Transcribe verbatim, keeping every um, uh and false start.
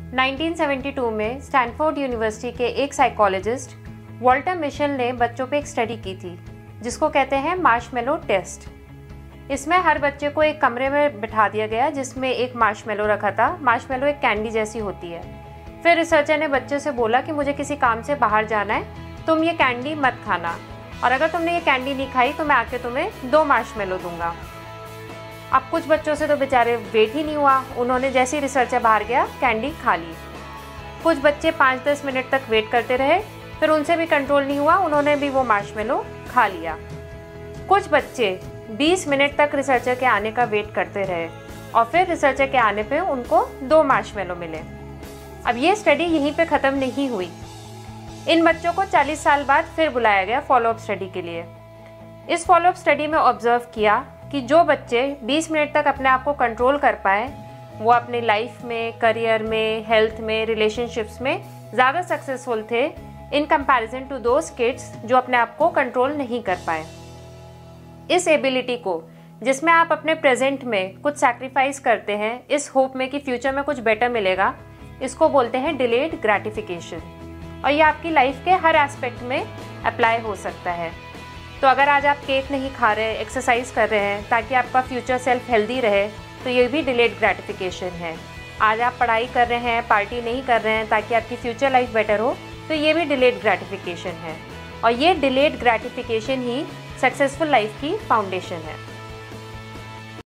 Nineteen seventy two में Stanford University के एक साइकोलॉजिस्ट वॉल्टर मिशेल ने बच्चों पे एक स्टडी की थी जिसको कहते हैं मार्शमेलो टेस्ट। इसमें हर बच्चे को एक कमरे में बिठा दिया गया जिसमें एक मार्शमेलो रखा था। मार्शमेलो एक कैंडी जैसी होती है। फिर रिसर्चर ने बच्चे से बोला कि मुझे किसी काम से बाहर जाना है, तुम ये कैंडी मत खाना, और अगर तुमने ये कैंडी नहीं खाई तो मैं आके तुम्हें दो मार्शमेलो दूंगा। अब कुछ बच्चों से तो बेचारे वेट ही नहीं हुआ, उन्होंने जैसे ही रिसर्चर बाहर गया कैंडी खा ली। कुछ बच्चे पाँच दस मिनट तक वेट करते रहे, फिर उनसे भी कंट्रोल नहीं हुआ, उन्होंने भी वो मार्शमेलो खा लिया। कुछ बच्चे बीस मिनट तक रिसर्चर के आने का वेट करते रहे और फिर रिसर्चर के आने पे उनको दो मार्शमेलो मिले। अब ये स्टडी यहीं पे ख़त्म नहीं हुई। इन बच्चों को चालीस साल बाद फिर बुलाया गया फॉलोअप स्टडी के लिए। इस फॉलोअप स्टडी में ऑब्जर्व किया कि जो बच्चे बीस मिनट तक अपने आप को कंट्रोल कर पाए वो अपनी लाइफ में, करियर में, हेल्थ में, रिलेशनशिप्स में ज़्यादा सक्सेसफुल थे in comparison to those kids जो अपने आप को कंट्रोल नहीं कर पाए। इस एबिलिटी को, जिसमें आप अपने प्रेजेंट में कुछ सैक्रिफाइस करते हैं इस होप में कि फ्यूचर में कुछ बेटर मिलेगा, इसको बोलते हैं डिलेड ग्रैटिफिकेशन। और ये आपकी लाइफ के हर एस्पेक्ट में अप्लाई हो सकता है। तो अगर आज आप केक नहीं खा रहे, एक्सरसाइज कर रहे हैं ताकि आपका फ्यूचर सेल्फ हेल्दी रहे, तो ये भी डिलेड ग्रैटिफिकेशन है। आज आप पढ़ाई कर रहे हैं, पार्टी नहीं कर रहे हैं ताकि आपकी फ्यूचर लाइफ बेटर हो, तो ये भी डिलेड ग्रैटिफिकेशन है। और ये डिलेड ग्रैटिफिकेशन ही सक्सेसफुल लाइफ की फाउंडेशन है।